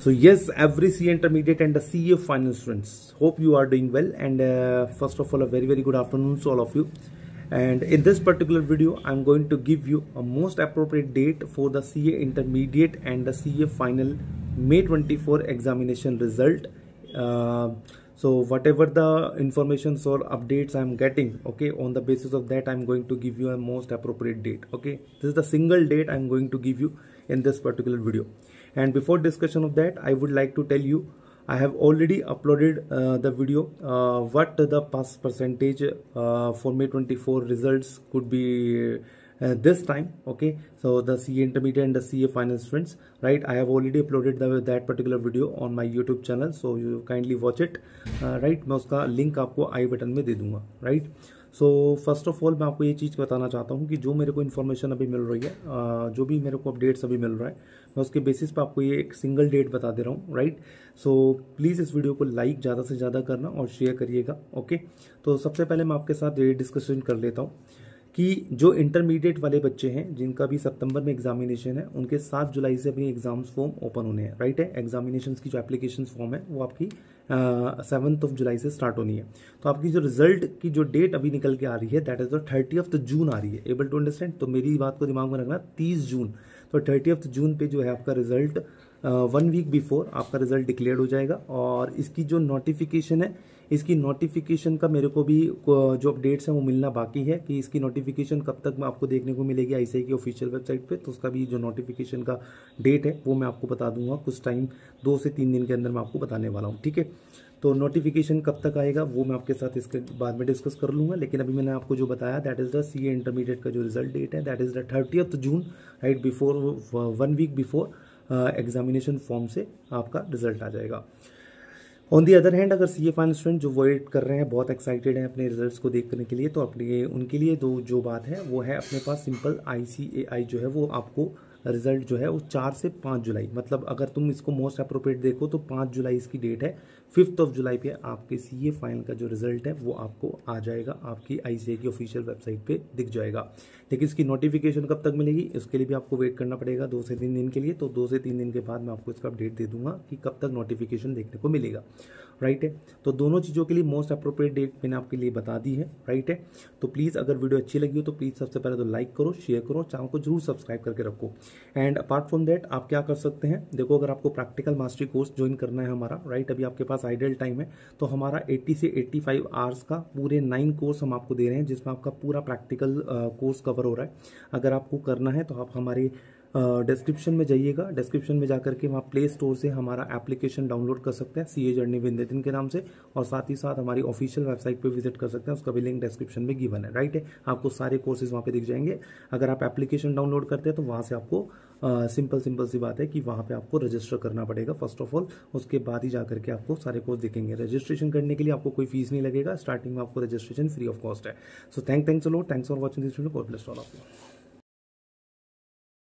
So yes, every CA intermediate and the CA final students, hope you are doing well, and first of all a very good afternoon to all of you. And in this particular video I'm going to give you a most appropriate date for the CA intermediate and the CA final May 24 examination result. So whatever the informations or updates I'm getting, okay, on the basis of that I'm going to give you a most appropriate date. Okay, this is the single date I'm going to give you in this particular video. And before discussion of that, I would like to tell you I have already uploaded the video what the pass percentage for May 24 results could be this time. Okay, so the CA intermediate and the CA final students, right? I have already uploaded that particular video on my YouTube channel, so you kindly watch it, right? मैं उसका link आपको आई button में दे दूंगा, right? So first of all मैं आपको ये चीज़ बताना चाहता हूँ कि जो मेरे को इन्फॉर्मेशन अभी मिल रही है, जो भी मेरे को अपडेट्स अभी मिल रहा है, मैं उसके बेसिस पे आपको ये एक सिंगल डेट बता दे रहा हूँ, राइट? सो प्लीज़ इस वीडियो को लाइक ज़्यादा से ज़्यादा करना और शेयर करिएगा, ओके? तो सबसे पहले मैं आपके साथ ये डिस्कशन कर लेता हूँ कि जो इंटरमीडिएट वाले बच्चे हैं जिनका भी सितंबर में एग्जामिनेशन है, उनके 7 जुलाई से अपनी एग्जाम्स फॉर्म ओपन होने हैं, राइट है? एग्जामिनेशन की जो एप्लीकेशन फॉर्म है वो आपकी 7 जुलाई से स्टार्ट होनी है। तो आपकी जो रिजल्ट की जो डेट अभी निकल के आ रही है दैट इज द 30 जून आ रही है। Able to understand? तो मेरी बात को दिमाग में रखना, 30 जून। तो 30 जून पे जो है आपका रिजल्ट 1 वीक बिफोर आपका रिजल्ट डिक्लेयर हो जाएगा। और इसकी जो नोटिफिकेशन है, इसकी नोटिफिकेशन का मेरे को भी जो अपडेट्स हैं वो मिलना बाकी है कि इसकी नोटिफिकेशन कब तक मैं आपको देखने को मिलेगी आईसीएआई की ऑफिशियल वेबसाइट पे। तो उसका भी जो नोटिफिकेशन का डेट है वो मैं आपको बता दूंगा कुछ टाइम, 2 से 3 दिन के अंदर मैं आपको बताने वाला हूँ, ठीक है? तो नोटिफिकेशन कब तक आएगा वो मैं आपके साथ इसके बाद में डिस्कस कर लूँगा। लेकिन अभी मैंने आपको जो बताया that is the CA intermediate का जो रिजल्ट डेट है that is the 30 June, right before 1 week before examination form से आपका रिजल्ट आ जाएगा। ऑन दी अदर हैंड, अगर सीए फाइनल स्टूडेंट जो वेट कर रहे हैं, बहुत एक्साइटेड हैं अपने रिजल्ट्स को देखने के लिए, तो अपने उनके लिए जो बात है वो है अपने पास सिंपल आईसीएआई जो है वो आपको रिजल्ट जो है वो 4 से 5 जुलाई, मतलब अगर तुम इसको मोस्ट अप्रोप्रिएट देखो तो 5 जुलाई इसकी डेट है। 5 जुलाई पे आपके सीए फाइनल का जो रिजल्ट है वो आपको आ जाएगा, आपकी आईसीएआई की ऑफिशियल वेबसाइट पे दिख जाएगा। लेकिन इसकी नोटिफिकेशन कब तक मिलेगी इसके लिए भी आपको वेट करना पड़ेगा 2 से 3 दिन के लिए। तो 2 से 3 दिन के बाद मैं आपको इसका अपडेट दे दूंगा कि कब तक नोटिफिकेशन देखने को मिलेगा, राइट है? तो दोनों चीज़ों के लिए मोस्ट अप्रोप्रिएट डेट मैंने आपके लिए बता दी है, राइट है? तो प्लीज़ अगर वीडियो अच्छी लगी हो तो प्लीज़ सबसे पहले तो लाइक करो, शेयर करो, चैनल को जरूर सब्सक्राइब करके रखो। एंड अपार्ट फ्रॉम दैट आप क्या कर सकते हैं, देखो अगर आपको प्रैक्टिकल मास्टरी कोर्स ज्वाइन करना है हमारा, राइट, अभी आपके पास आइडियल टाइम है, तो हमारा 80 से 85 आवर्स का पूरे 9 कोर्स हम आपको दे रहे हैं जिसमें आपका पूरा प्रैक्टिकल कोर्स कवर हो रहा है। अगर आपको करना है तो आप हमारे डिस्क्रिप्शन में जाइएगा, डिस्क्रिप्शन में जाकर के वहाँ प्ले स्टोर से हमारा एप्लीकेशन डाउनलोड कर सकते हैं सीए जर्नी विद नितिन के नाम से, और साथ ही साथ हमारी ऑफिशियल वेबसाइट पे विजिट कर सकते हैं, उसका भी लिंक डिस्क्रिप्शन में गिवन है, राइट है? आपको सारे कोर्सेज वहाँ पे दिख जाएंगे। अगर आप एप्लीकेशन डाउनलोड करते हैं तो वहाँ से आपको सिंपल सी बात है कि वहाँ पे आपको रजिस्टर करना पड़ेगा फर्स्ट ऑफ ऑल, उसके बाद ही जाकर के आपको सारे कोर्स दिखेंगे। रजिस्ट्रेशन करने के लिए आपको कोई फीस नहीं लगेगा, स्टार्टिंग में आपको रजिस्ट्रेशन फ्री ऑफ कॉस्ट है। So thanks a lot, thanks for watching this video, God bless all of you.